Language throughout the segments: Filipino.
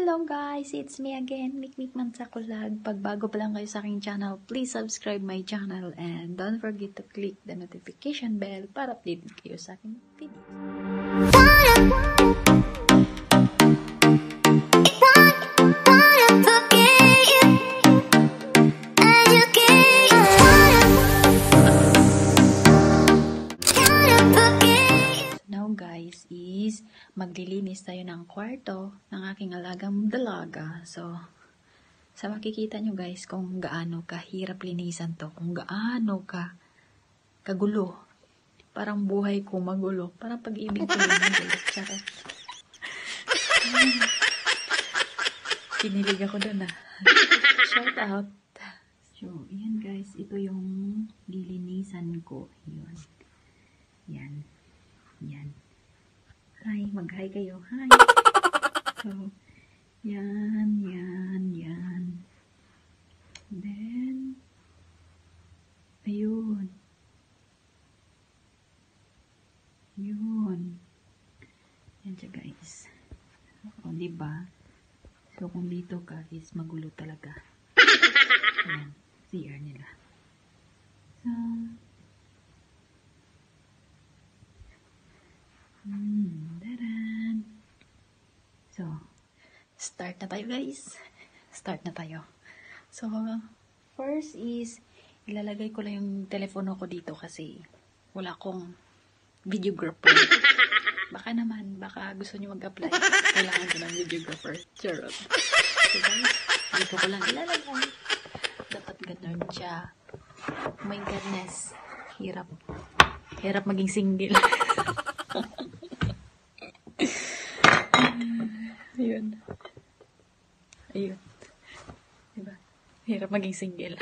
Hello guys, it's me again, Mikmik Mansakulag. Pag bago pa lang kayo sa aking channel, please subscribe my channel and don't forget to click the notification bell para updated kayo sa aking video. Guys, is maglilinis tayo ng kwarto ng aking alagang dalaga. So, sa makikita nyo guys kung gaano kahirap linisan to, kung gaano kagulo. Parang buhay ko magulo. Parang pag-ibig ko yung magulo. Charot. Kinilig ako dun Shout out. So, yan guys. Ito yung lilinisan ko. Yun. Yan. Yan. Hi, mag-hi kayo. Hi. So, yan. Then, ayun. Yun. Yan siya guys. O, diba? So, kung dito ka is magulo talaga. Yan. CR nila. So, daran. So, start na tayo guys. Start na tayo. So, first is, ilalagay ko lang yung telepono ko dito kasi wala akong videographer. Baka gusto nyo mag-apply. Kailangan ko ng videographer. Charot. So guys, dito ko lang ilalagay. Dapat ganun siya. Oh my goodness. Hirap. Hirap maging single. Ayun. Diba? Hirap maging single.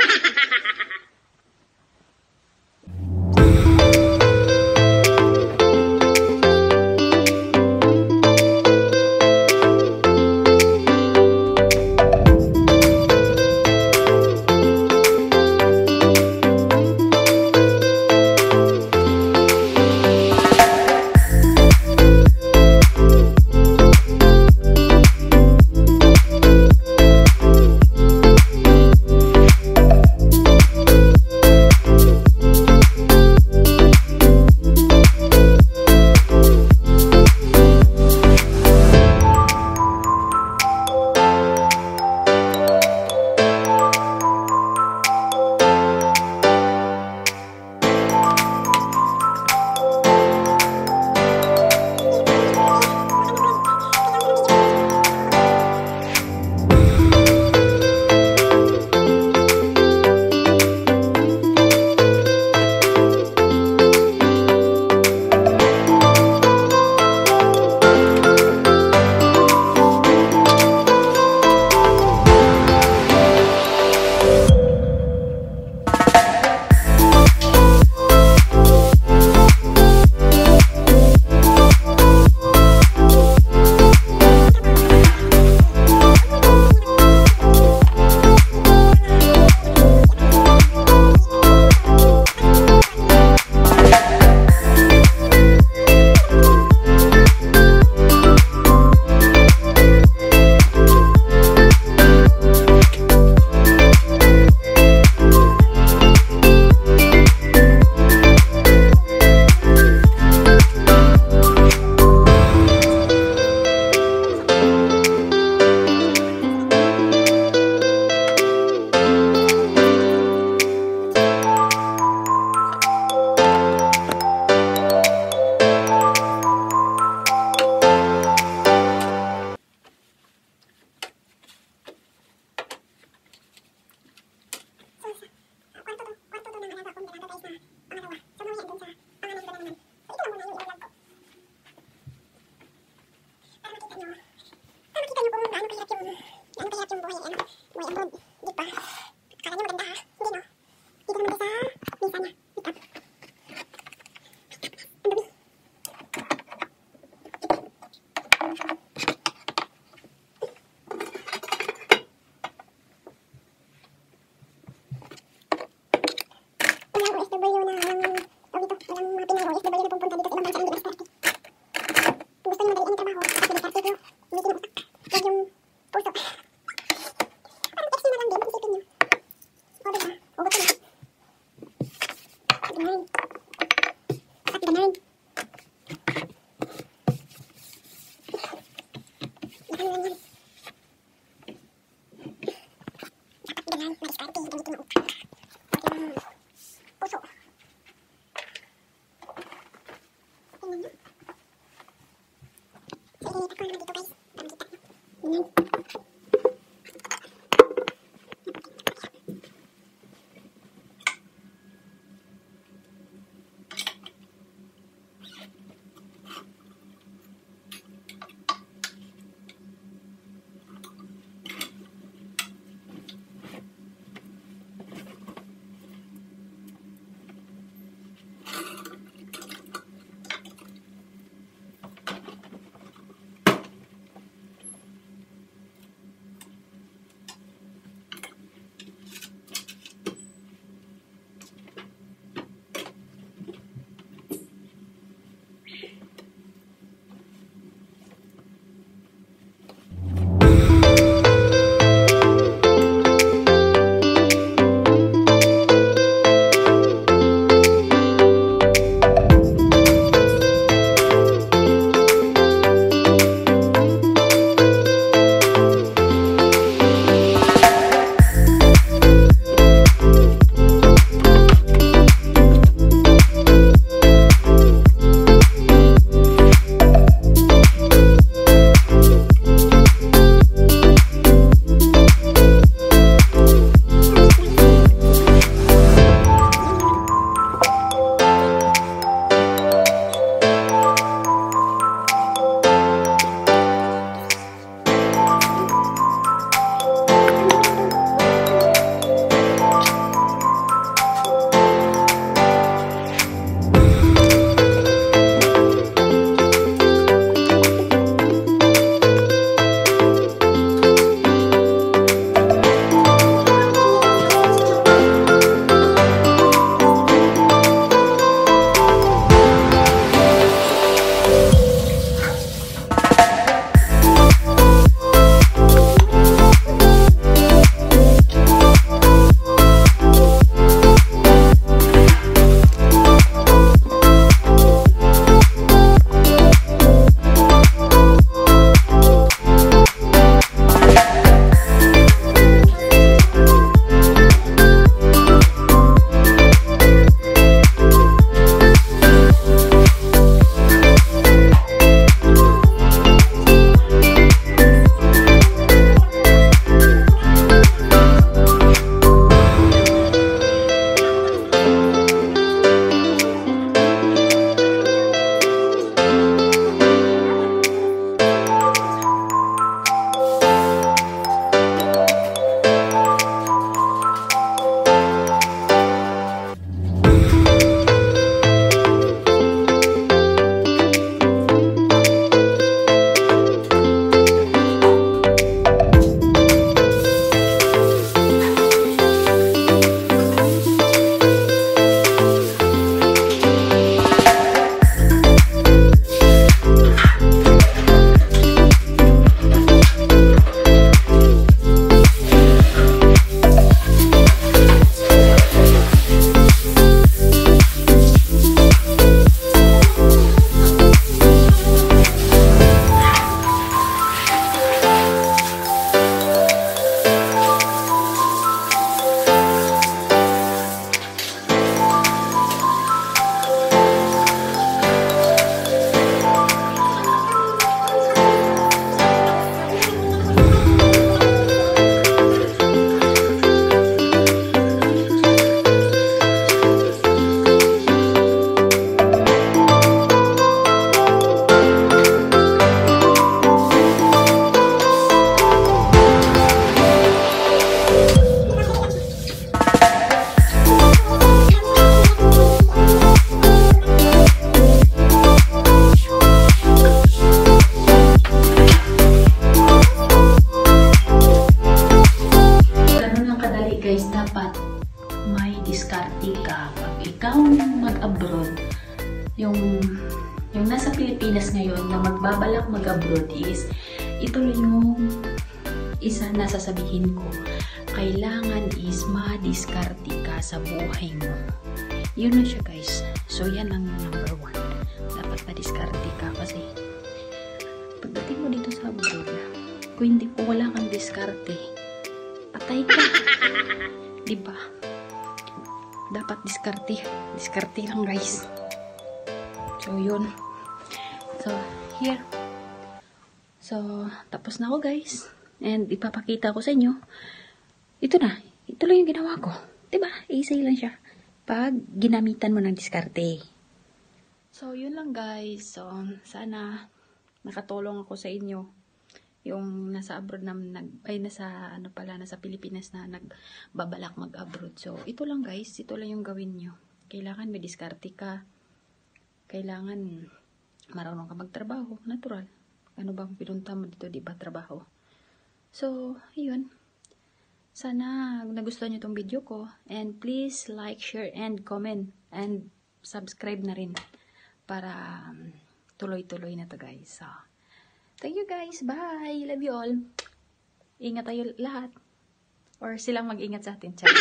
nagbabalak mag-abroad is, ito lang yung isa na sasabihin ko. Kailangan is madiskarte ka sa buhay mo. Yun na siya guys. So yan ang number 1. Dapat madiskarte ka kasi pagdating mo dito sa abroad, kung wala kang diskarte, patay ka. Diba? Dapat diskarte. Diskarte lang guys. So yun. So here. So tapos na ako guys. And ipapakita ko sa inyo. Ito na. Ito lang yung ginawa ko. Diba? Easy lang siya. Pag ginamitan mo ng diskarte. So yun lang guys. So sana nakatulong ako sa inyo. Yung nasa abroad na nasa Pilipinas na nagbabalak mag-abroad. So, ito lang guys, ito lang yung gawin nyo. Kailangan may diskarte ka. Kailangan marunong ka magtrabaho, natural. Ano bang pinunta mo dito, di ba, trabaho? So, yun. Sana nagustuhan nyo tong video ko. And please like, share, and comment. And subscribe na rin. Para tuloy-tuloy na to guys. So, thank you guys. Bye. Love you all. Ingat tayo lahat. Or silang mag-ingat sa atin. Bye.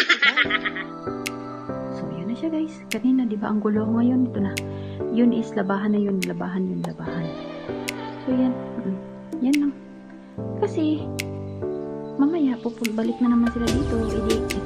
So, yun na siya guys. Kanina, di ba, ang gulo ko ngayon. Ito na. Yun is labahan na yun. Labahan yun. Labahan. So, yan. Yan lang. Kasi, mamaya, balik na naman sila dito. Hindi,